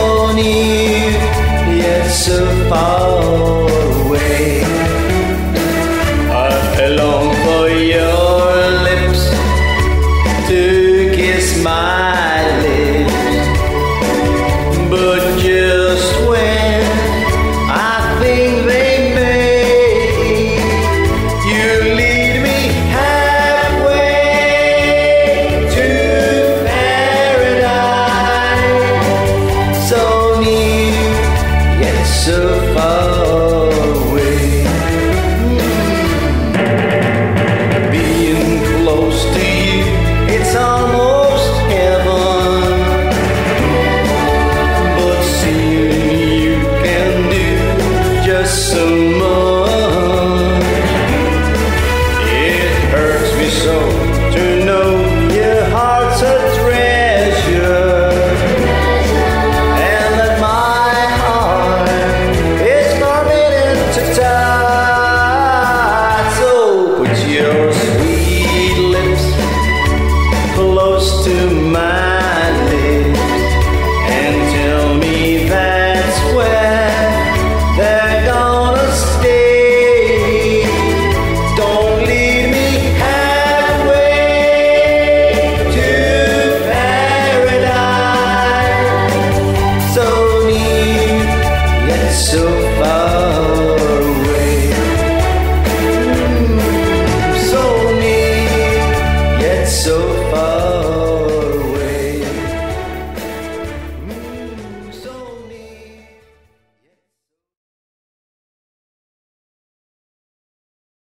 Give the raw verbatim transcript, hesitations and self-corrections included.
so near, yet so far away. I long for your lips to kiss my lips, but just when I think they may, you lead me halfway to paradise, so near yet so far away. Being close to you, it's almost heaven, but seeing you can do just so much. It hurts me so to know your heart's a treasure, and that my heart is forbidden to touch. So put your sweet lips close to my lips and tell me that's where they're gonna stay. Don't leave me halfway to paradise, so near yet so far away. Mm, so near yet so far